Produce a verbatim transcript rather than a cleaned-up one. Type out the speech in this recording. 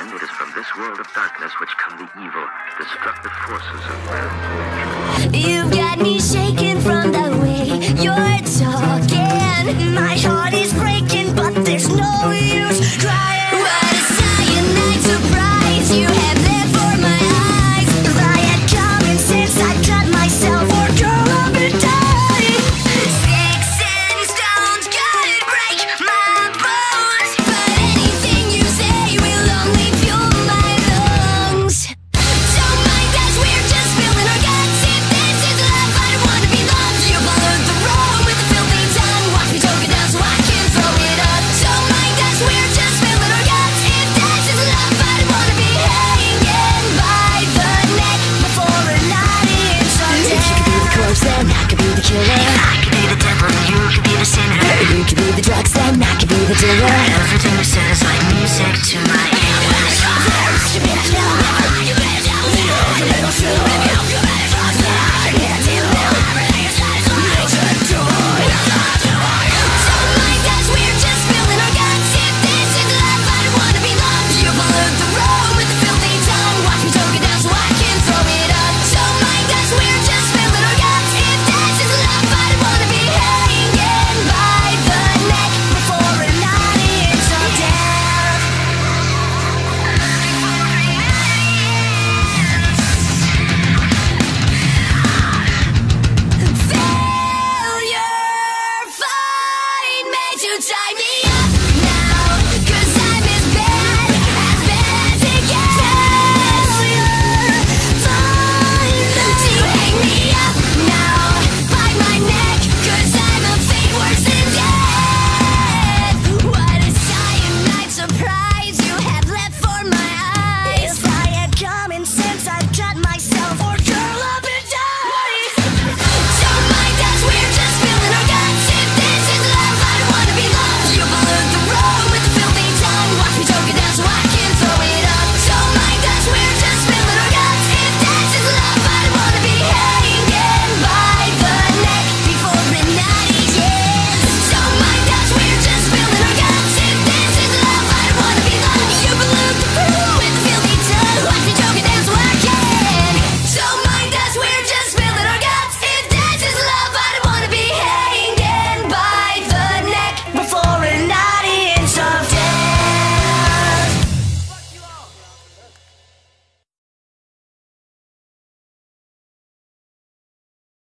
And it is from this world of darkness which come the evil, destructive forces of man's nature. You've got me shaking from the way you're talking. My heart is